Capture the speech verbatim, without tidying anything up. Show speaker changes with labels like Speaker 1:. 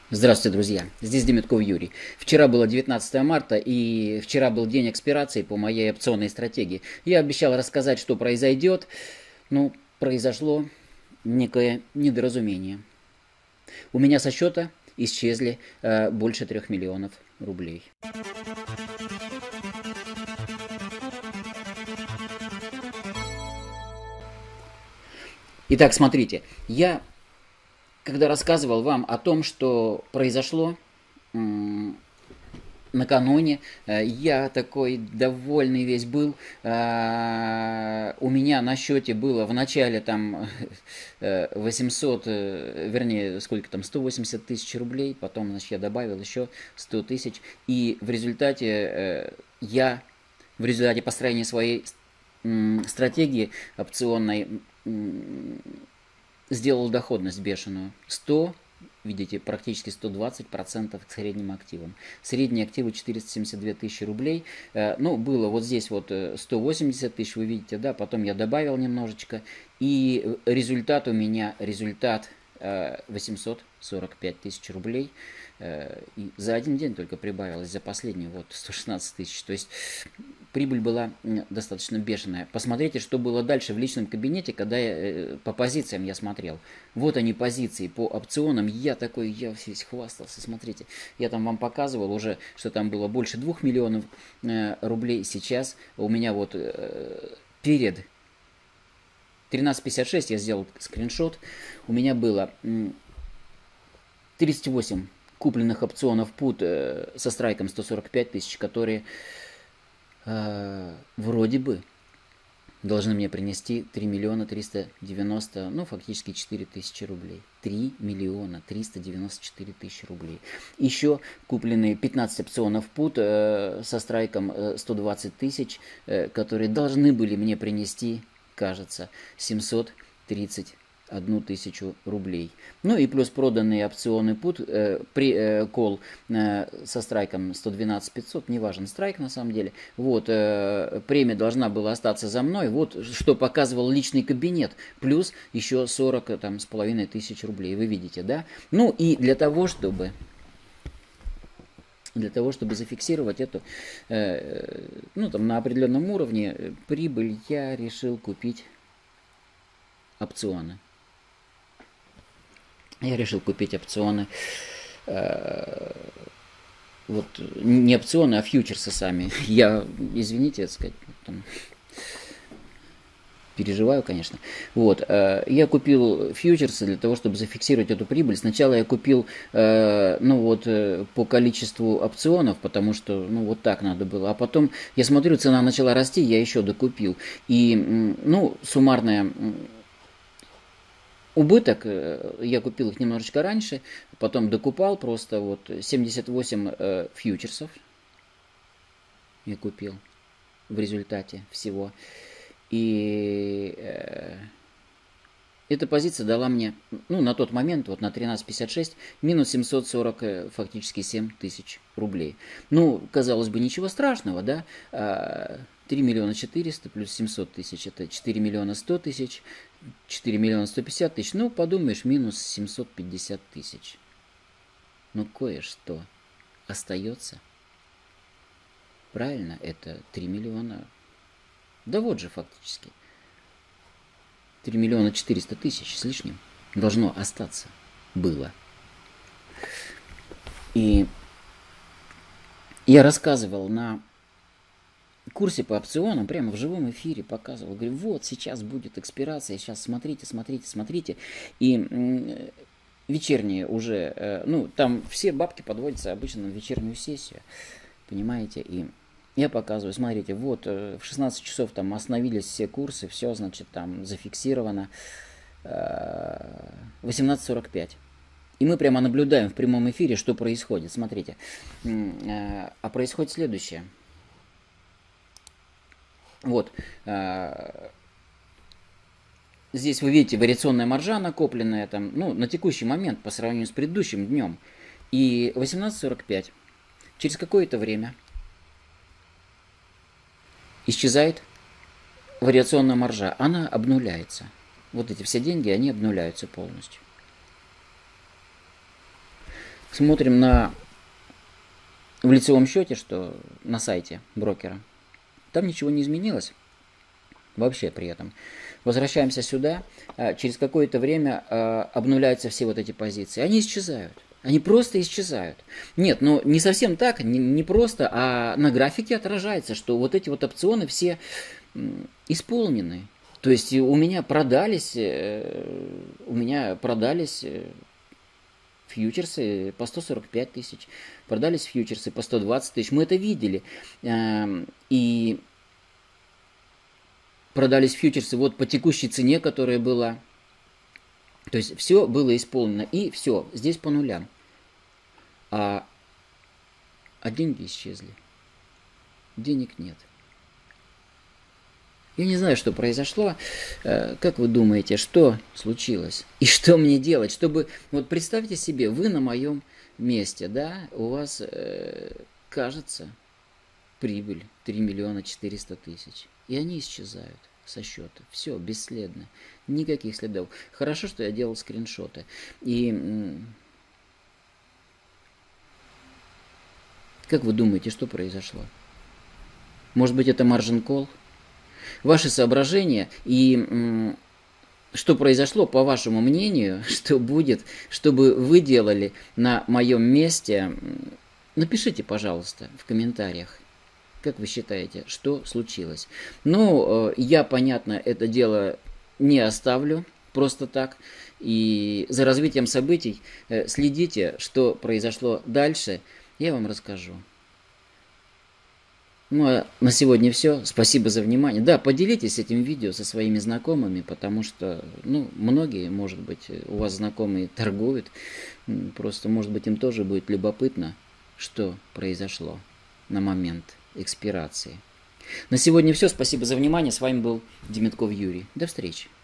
Speaker 1: Здравствуйте, друзья! Здесь Демитков Юрий. Вчера было девятнадцатое марта, и вчера был день экспирации по моей опционной стратегии. Я обещал рассказать, что произойдет. Ну, произошло некое недоразумение. У меня со счета исчезли э, больше трех миллионов рублей. Итак, смотрите, я, когда рассказывал вам о том, что произошло м- накануне, э, я такой довольный весь был. Э, у меня на счете было в начале там э, восемьсот, э, вернее, сколько там, сто восемьдесят тысяч рублей, потом, значит, я добавил еще сто тысяч, и в результате э, я, в результате построения своей м, стратегии опционной, м, сделал доходность бешеную. сто, видите, практически сто двадцать процентов к средним активам. Средние активы четыреста семьдесят две тысячи рублей. Ну, было вот здесь вот сто восемьдесят тысяч, вы видите, да, потом я добавил немножечко. И результат у меня, результат восемьсот сорок пять тысяч рублей. И за один день только прибавилось, за последний вот сто шестнадцать тысяч. То есть прибыль была достаточно бешеная. Посмотрите, что было дальше в личном кабинете, когда я, по позициям я смотрел. Вот они позиции по опционам. Я такой, я весь хвастался, смотрите. Я там вам показывал уже, что там было больше двух миллионов э, рублей. Сейчас у меня вот э, перед тринадцать пятьдесят шесть я сделал скриншот. У меня было тридцать восемь купленных опционов пут э, со страйком сто сорок пять тысяч, которые э, вроде бы должны мне принести три миллиона триста девяносто, ну фактически четыре тысячи рублей. три миллиона триста девяносто четыре тысячи рублей. Еще купленные пятнадцать опционов пут э, со страйком э, сто двадцать тысяч, э, которые должны были мне принести, кажется, семьсот тридцать одну тысячу рублей. Ну и плюс проданные опционы пут, э, при, э, кол э, со страйком сто двенадцать пятьсот, не важен страйк на самом деле. Вот, э, премия должна была остаться за мной, вот что показывал личный кабинет, плюс еще сорок там, с половиной тысяч рублей, вы видите, да? Ну и для того, чтобы... Для того, чтобы зафиксировать эту, э, ну там на определенном уровне прибыль, я решил купить опционы. Я решил купить опционы, э, вот не опционы, а фьючерсы сами. Я, извините, так сказать, там, переживаю, конечно. Вот, э, я купил фьючерсы для того, чтобы зафиксировать эту прибыль. Сначала я купил, э, ну вот, э, по количеству опционов, потому что, ну, вот так надо было. А потом, я смотрю, цена начала расти, я еще докупил. И, ну, суммарная... убыток, я купил их немножечко раньше, потом докупал просто вот семьдесят восемь э, фьючерсов я купил в результате всего. И э, эта позиция дала мне, ну, на тот момент, вот на тринадцать пятьдесят шесть, минус семьсот сорок, фактически семь тысяч рублей. Ну, казалось бы, ничего страшного, да? три миллиона четыреста плюс семьсот тысяч, это четыре миллиона сто тысяч, четыре миллиона сто пятьдесят тысяч, ну, подумаешь, минус семьсот пятьдесят тысяч. Но кое-что остается. Правильно, это три миллиона. Да вот же фактически. три миллиона четыреста тысяч с лишним должно остаться. Было. И я рассказывал на курсе по опционам, прямо в живом эфире показывал. Говорю, вот сейчас будет экспирация, сейчас смотрите, смотрите, смотрите. И вечерние уже, ну, там все бабки подводятся обычно на вечернюю сессию. Понимаете? И я показываю, смотрите, вот в шестнадцать часов там остановились все курсы, все, значит, там зафиксировано. восемнадцать сорок пять. И мы прямо наблюдаем в прямом эфире, что происходит. Смотрите. А происходит следующее. Вот. Здесь вы видите вариационная маржа накопленная там, ну, на текущий момент по сравнению с предыдущим днем. И восемнадцать сорок пять. Через какое-то время исчезает вариационная маржа. Она обнуляется. Вот эти все деньги, они обнуляются полностью. Смотрим на в лицевом счете, что на сайте брокера. Там ничего не изменилось. Вообще при этом. Возвращаемся сюда. Через какое-то время обнуляются все вот эти позиции. Они исчезают. Они просто исчезают. Нет, ну не совсем так, не, не просто, а на графике отражается, что вот эти вот опционы все исполнены. То есть у меня продались, у меня продались фьючерсы по сто сорок пять тысяч, продались фьючерсы по сто двадцать тысяч. Мы это видели. И продались фьючерсы вот по текущей цене, которая была. То есть все было исполнено. И все, здесь по нулям. А, а деньги исчезли. Денег нет. Я не знаю, что произошло. Как вы думаете, что случилось? И что мне делать? Чтобы, вот представьте себе, вы на моем месте, да, у вас, э, кажется, прибыль три миллиона четыреста тысяч. И они исчезают со счета. Все, бесследно. Никаких следов. Хорошо, что я делал скриншоты. И как вы думаете, что произошло? Может быть, это margin call? Ваши соображения и что произошло, по вашему мнению, что будет, чтобы вы делали на моем месте, напишите, пожалуйста, в комментариях. Как вы считаете, что случилось? Ну, я, понятно, это дело не оставлю просто так. И за развитием событий следите, что произошло дальше, я вам расскажу. Ну, а на сегодня все. Спасибо за внимание. Да, поделитесь этим видео со своими знакомыми, потому что, ну, многие, может быть, у вас знакомые торгуют. Просто, может быть, им тоже будет любопытно, что произошло на момент экспирации. На сегодня все. Спасибо за внимание. С вами был Демитков Юрий. До встречи.